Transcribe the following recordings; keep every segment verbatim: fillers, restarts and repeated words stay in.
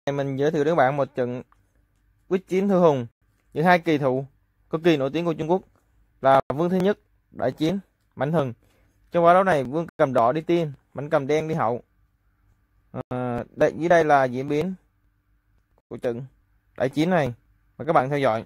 Mình giới thiệu đến các bạn một trận quyết chiến thư hùng giữa hai kỳ thủ cực kỳ nổi tiếng của Trung Quốc là Vương Thứ Nhất đại chiến Mãnh Hừng. Trong ván đấu này, Vương cầm đỏ đi tiên, Mãnh cầm đen đi hậu. À, đây dưới đây là diễn biến của trận đại chiến này, mời các bạn theo dõi.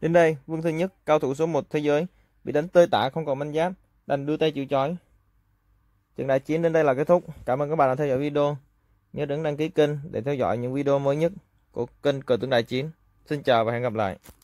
Đến đây, Vương Thứ Nhất, cao thủ số một thế giới, bị đánh tơi tả không còn manh giáp, đành đưa tay chịu trói. Trận đại chiến đến đây là kết thúc. Cảm ơn các bạn đã theo dõi video. Nhớ đừng đăng ký kênh để theo dõi những video mới nhất của kênh Cờ Tướng Đại Chiến. Xin chào và hẹn gặp lại.